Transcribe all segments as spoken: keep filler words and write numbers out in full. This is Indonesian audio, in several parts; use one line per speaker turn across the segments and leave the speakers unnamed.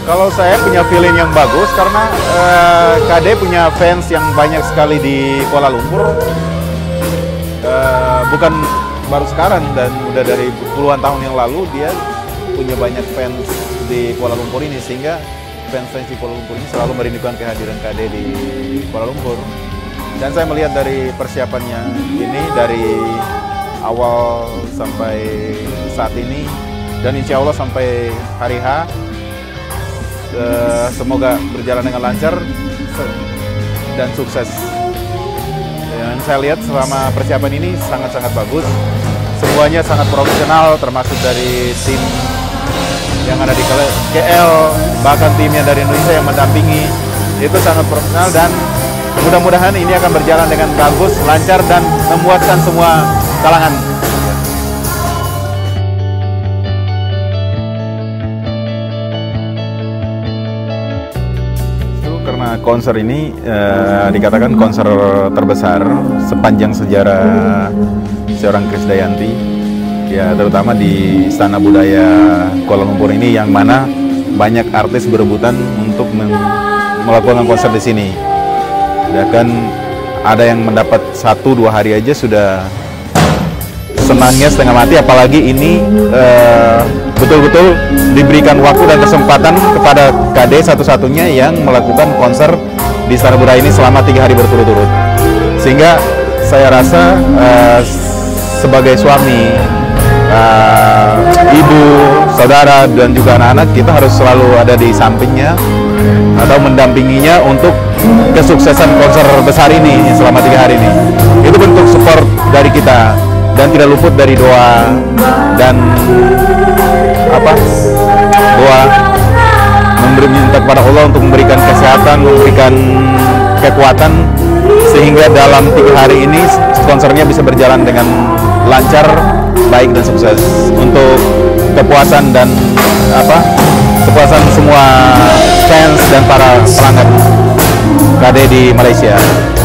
Kalau saya punya feeling yang bagus karena uh, K D punya fans yang banyak sekali di Kuala Lumpur. Uh, bukan baru sekarang dan udah dari puluhan tahun yang lalu dia punya banyak fans di Kuala Lumpur ini, sehingga fans-fans di Kuala Lumpur ini selalu merindukan kehadiran K D di Kuala Lumpur. Dan saya melihat dari persiapannya ini dari awal sampai saat ini dan insya Allah sampai hari H. Uh, semoga berjalan dengan lancar dan sukses. Dan saya lihat selama persiapan ini sangat-sangat bagus. Semuanya sangat profesional, termasuk dari tim yang ada di K L, bahkan tim yang dari Indonesia yang mendampingi. Itu sangat profesional dan mudah-mudahan ini akan berjalan dengan bagus, lancar dan memuaskan semua kalangan. Karena konser ini eh, dikatakan konser terbesar sepanjang sejarah seorang Krisdayanti, ya terutama di Istana Budaya Kuala Lumpur ini, yang mana banyak artis berebutan untuk melakukan konser di sini. Ya kan, ada yang mendapat satu dua hari aja sudah senangnya setengah mati, apalagi ini betul-betul uh, diberikan waktu dan kesempatan kepada K D satu-satunya yang melakukan konser di Istana Budaya ini selama tiga hari berturut-turut. Sehingga saya rasa uh, sebagai suami, uh, ibu, saudara, dan juga anak-anak, kita harus selalu ada di sampingnya atau mendampinginya untuk kesuksesan konser besar ini selama tiga hari ini. Itu bentuk support dari kita. Dan tidak luput dari doa dan apa doa memberi minta kepada Allah untuk memberikan kesehatan, memberikan kekuatan, sehingga dalam tiga hari ini konsernya bisa berjalan dengan lancar, baik dan sukses, untuk kepuasan dan apa kepuasan semua fans dan para pelanggan K D di Malaysia.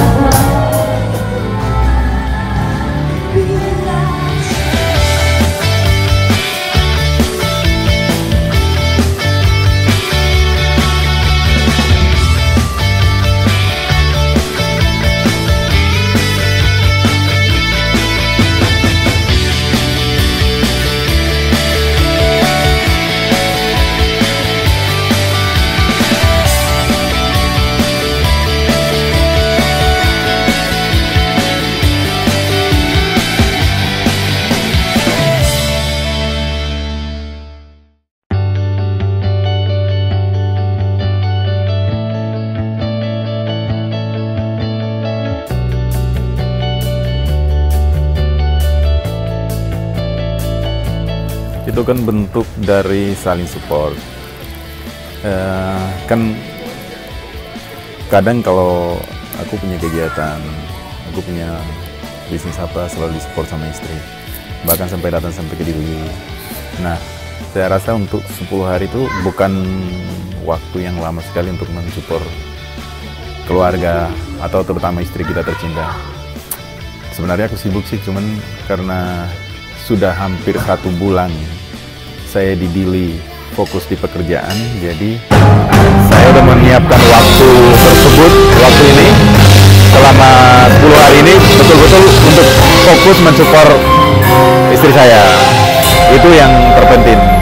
Itu kan bentuk dari saling support. Uh, kan kadang kalau aku punya kegiatan, aku punya bisnis apa, selalu disupport sama istri, bahkan sampai datang sampai ke diri. Nah, saya rasa untuk sepuluh hari itu bukan waktu yang lama sekali untuk mensupport keluarga atau terutama istri kita tercinta. Sebenarnya aku sibuk sih, cuman karena sudah hampir satu bulan saya di Dili fokus di pekerjaan, jadi saya udah menyiapkan waktu tersebut, waktu ini selama sepuluh hari ini betul-betul untuk fokus mensupport istri saya. Itu yang terpenting.